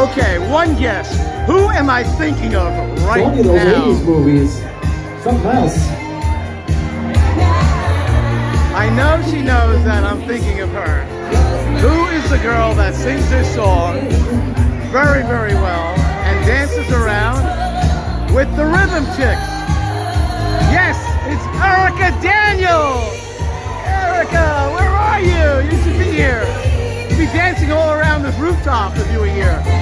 Okay, one guess. Who am I thinking of right One of those now? 80's movies. Something else. I know she knows that I'm thinking of her. Who is the girl that sings this song very, very well and dances around with the rhythm chicks? Yes, it's Erica Daniel! Erica, where are you? You should be here. You'd be dancing all around this rooftop if you were here.